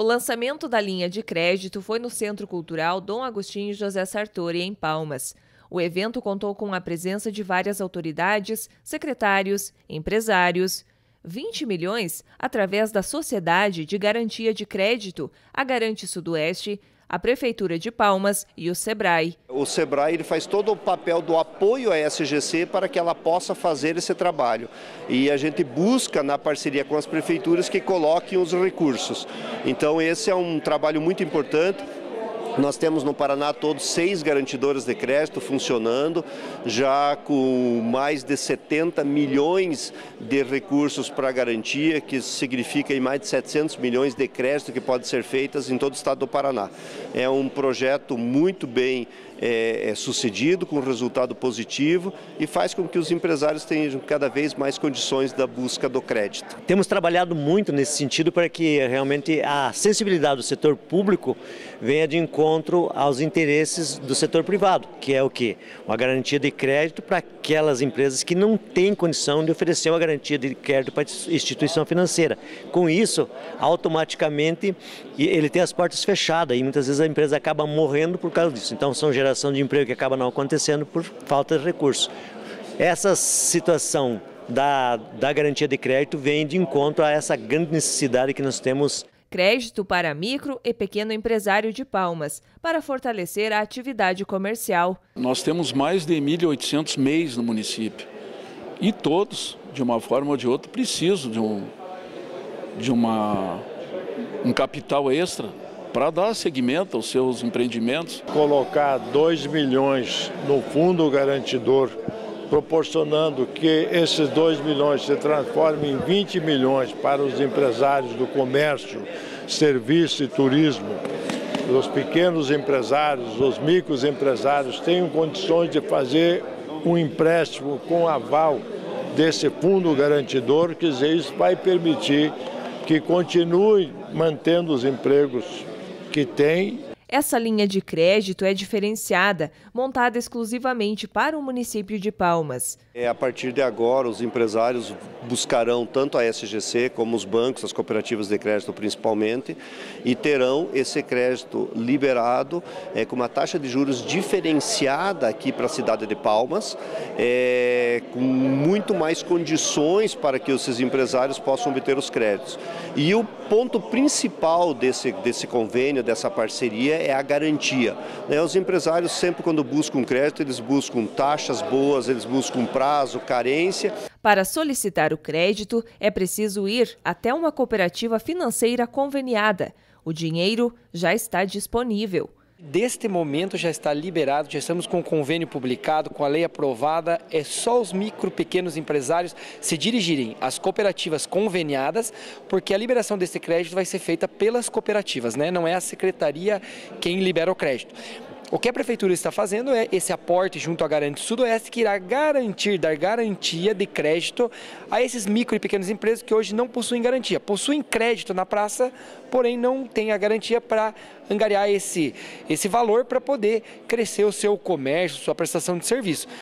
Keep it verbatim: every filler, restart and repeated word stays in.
O lançamento da linha de crédito foi no Centro Cultural Dom Agostinho José Sartori, em Palmas. O evento contou com a presença de várias autoridades, secretários, empresários. vinte milhões através da Sociedade de Garantia de Crédito, a Garante Sudoeste, a Prefeitura de Palmas e o Sebrae. O Sebrae ele faz todo o papel do apoio à S G C para que ela possa fazer esse trabalho. E a gente busca, na parceria com as prefeituras, que coloquem os recursos. Então esse é um trabalho muito importante. Nós temos no Paraná todos seis garantidoras de crédito funcionando, já com mais de setenta milhões de recursos para garantia, que significa mais de setecentos milhões de crédito que podem ser feitas em todo o estado do Paraná. É um projeto muito bem é, é, sucedido, com resultado positivo e faz com que os empresários tenham cada vez mais condições da busca do crédito. Temos trabalhado muito nesse sentido para que realmente a sensibilidade do setor público venha de encontro aos interesses do setor privado, que é o quê? Uma garantia de crédito para aquelas empresas que não têm condição de oferecer uma garantia de crédito para a instituição financeira. Com isso, automaticamente, ele tem as portas fechadas e muitas vezes a empresa acaba morrendo por causa disso. Então, são geração de emprego que acaba não acontecendo por falta de recursos. Essa situação da, da garantia de crédito vem de encontro a essa grande necessidade que nós temos. Crédito para micro e pequeno empresário de Palmas, para fortalecer a atividade comercial. Nós temos mais de mil e oitocentos M E Is no município e todos, de uma forma ou de outra, precisam de um, de uma, um capital extra para dar seguimento aos seus empreendimentos. Colocar dois milhões no fundo garantidor, proporcionando que esses dois milhões se transformem em vinte milhões para os empresários do comércio, serviço e turismo. Os pequenos empresários, os microempresários tenham condições de fazer um empréstimo com aval desse fundo garantidor, que isso vai permitir que continue mantendo os empregos que tem. Essa linha de crédito é diferenciada, montada exclusivamente para o município de Palmas. É, a partir de agora, os empresários buscarão tanto a S G C como os bancos, as cooperativas de crédito principalmente, e terão esse crédito liberado é, com uma taxa de juros diferenciada aqui para a cidade de Palmas, é, com muito mais condições para que esses empresários possam obter os créditos. E o ponto principal desse, desse convênio, dessa parceria, é a garantia. Os empresários sempre, quando buscam crédito, eles buscam taxas boas, eles buscam prazo, carência. Para solicitar o crédito, é preciso ir até uma cooperativa financeira conveniada. O dinheiro já está disponível. Deste momento já está liberado, já estamos com o convênio publicado, com a lei aprovada. É só os micro, pequenos empresários se dirigirem às cooperativas conveniadas, porque a liberação desse crédito vai ser feita pelas cooperativas, né? Não é a secretaria quem libera o crédito. O que a Prefeitura está fazendo é esse aporte junto à Garante Sudoeste, que irá garantir, dar garantia de crédito a esses micro e pequenas empresas que hoje não possuem garantia. Possuem crédito na praça, porém não têm a garantia para angariar esse, esse valor para poder crescer o seu comércio, sua prestação de serviço.